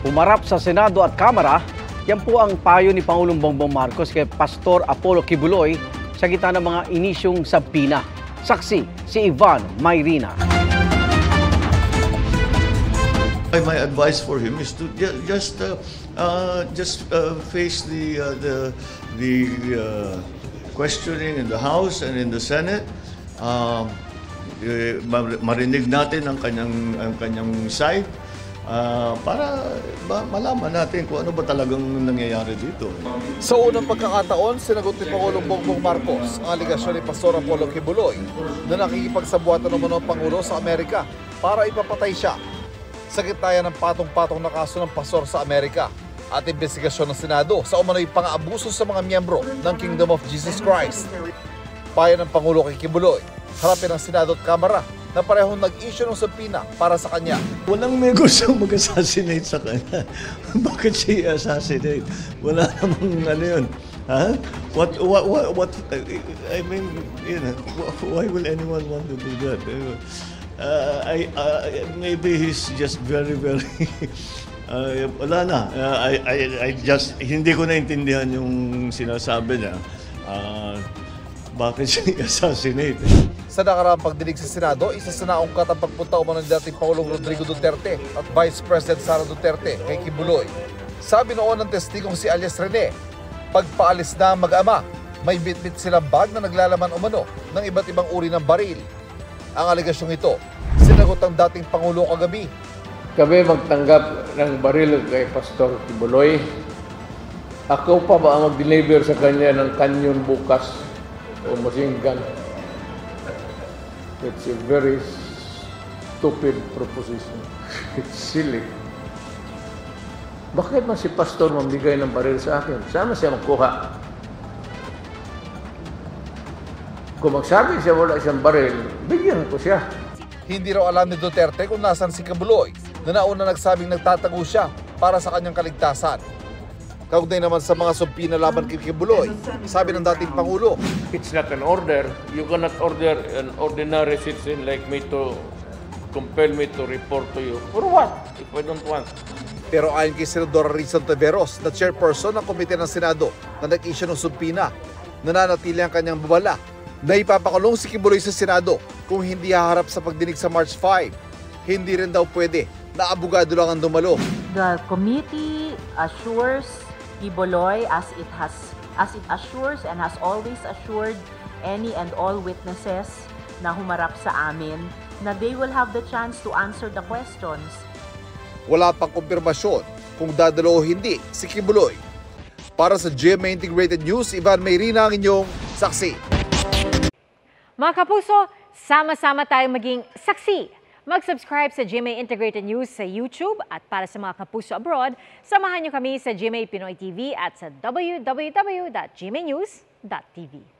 Umarap sa Senado at Kamara, yan po ang payo ni Pangulong Bongbong Marcos kay Pastor Apollo Kibuloy sa gitna ng mga inisyong sabina. Saksi si Ivan Mayrina. My advice for him is to just face the questioning in the House and in the Senate. Marinig natin ang kanyang side para malaman natin kung ano ba talagang nangyayari dito. Sa unang pagkakataon, sinagot ni Pangulong Bongbong Marcos ang aligasyon ni Pastor Apollo Kibuloy na nakikipagsabuatan ng Pangulo sa Amerika para ipapatay siya. Sa gitna yan ng patong-patong na kaso ng pastor sa Amerika at investigasyon ng Senado sa umano'y pang-aabuso sa mga miyembro ng Kingdom of Jesus Christ. Payo ng Pangulo kay Kibuloy, harapin ang Senado at Kamara na parehong nag-issue ng subpoena para sa kanya. Walang may gustong mag-assassinate sa kanya. Bakit siya assassinate? Wala namang ano yun. Huh? What, I mean, you know, why will anyone want to do that? Maybe he's just very wala na. I just hindi ko naintindihan yung sinasabi niya. Bakit siya assassinate? Sa nakaraang pagdinig sa Senado, isa sa naungkat ang pagpunta umano ni dating Pangulong Rodrigo Duterte at Vice President Sara Duterte kay Kibuloy. Sabi noon ng testigong si alias Rene, pagpaalis na ang mag-ama, may bit-bit silang bag na naglalaman umano ng iba't ibang uri ng baril. Ang aligasyong ito, sinagot ang dating Pangulo kagabi. Kami magtanggap ng baril kay Pastor Kibuloy. Ako pa ba ang mag-deliver sa kanya ng kanyon bukas o machine gun? It's a very stupid proposition. It's silly. Bakit man si Pastor mamigay ng baril sa akin? Sana siya magkuha. Kung magsabi siya wala siyang baril, bigyan ko siya. Hindi raw alam ni Duterte kung nasan si Kibuloy na nauna nagsabing nagtatago siya para sa kanyang kaligtasan. Kaugnay naman sa mga subpoena laban kay Kibuloy, sabi ng dating Pangulo, It's not an order. You cannot order an ordinary citizen like me to compel me to report to you. For what? If I don't want. Pero ayon kay Senadora Rizal Taveros, na chairperson ng komite ng Senado na nag-issue ng subpoena, nananatili ang kanyang babala na ipapakulong si Kibuloy sa Senado kung hindi haharap sa pagdinig sa March 5. Hindi rin daw pwede na abogado lang ang dumalo. The committee assures Kibuloy as it assures and has always assured any and all witnesses na humarap sa amin na they will have the chance to answer the questions. Wala pang kumpirmasyon kung dadalo o hindi si Kibuloy. Para sa GMA Integrated News, Ivan Mayrina ang inyong saksi. Mga kapuso, sama-sama tayong maging saksi. Mag-subscribe sa GMA Integrated News sa YouTube at para sa mga kapuso abroad, samahan niyo kami sa GMA Pinoy TV at sa www.gmanews.tv.